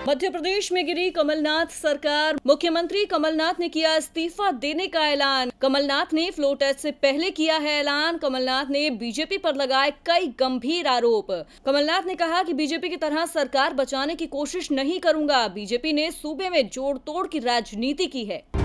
मध्य प्रदेश में गिरी कमलनाथ सरकार, मुख्यमंत्री कमलनाथ ने किया इस्तीफा देने का ऐलान। कमलनाथ ने फ्लोर टेस्ट से पहले किया है ऐलान। कमलनाथ ने बीजेपी पर लगाए कई गंभीर आरोप। कमलनाथ ने कहा कि बीजेपी की तरह सरकार बचाने की कोशिश नहीं करूंगा। बीजेपी ने सूबे में जोड़ तोड़ की राजनीति की है।